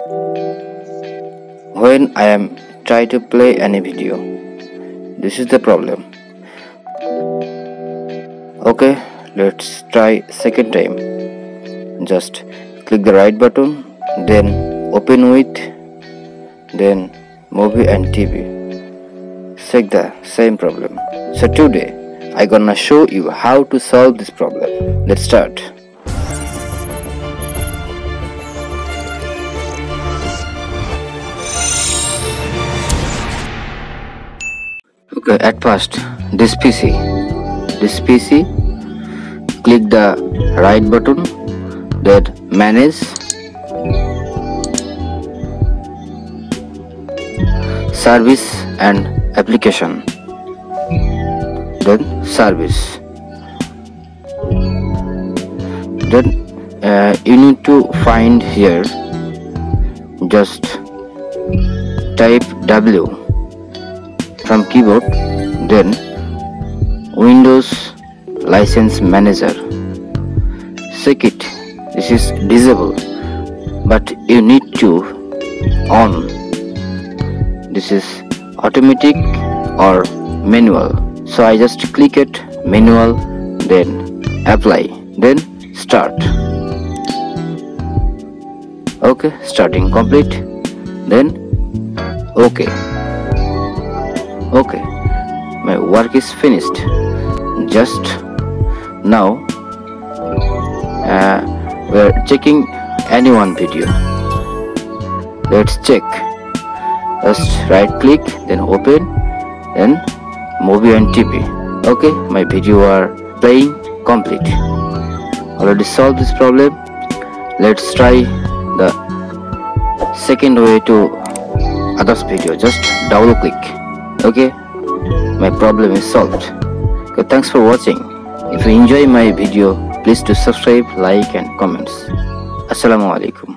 when I am trying to play any video. This is the problem. Okay, let's try second time. Just click the right button, then open with, then movie and TV. Check the same problem. So today I gonna show you how to solve this problem. Let's start. Okay, at first this PC, click the right button, then manage, service and application, then service. Then you need to find here, just type W from keyboard, then Windows License Manager. Check it, this is disable, but you need to on. This is automatic or manual, so I just click it manual, then apply, then start. Okay, starting complete, then okay. Okay, my work is finished. Just now we're checking any one video. Let's check. Just right click, then open, then movie and TV. Okay, my video are playing complete. Already solved this problem. Let's try the second way to others video. Just double click. Okay, my problem is solved. Okay, thanks for watching. If you enjoy my video, please do subscribe, like and comments. Assalamualaikum.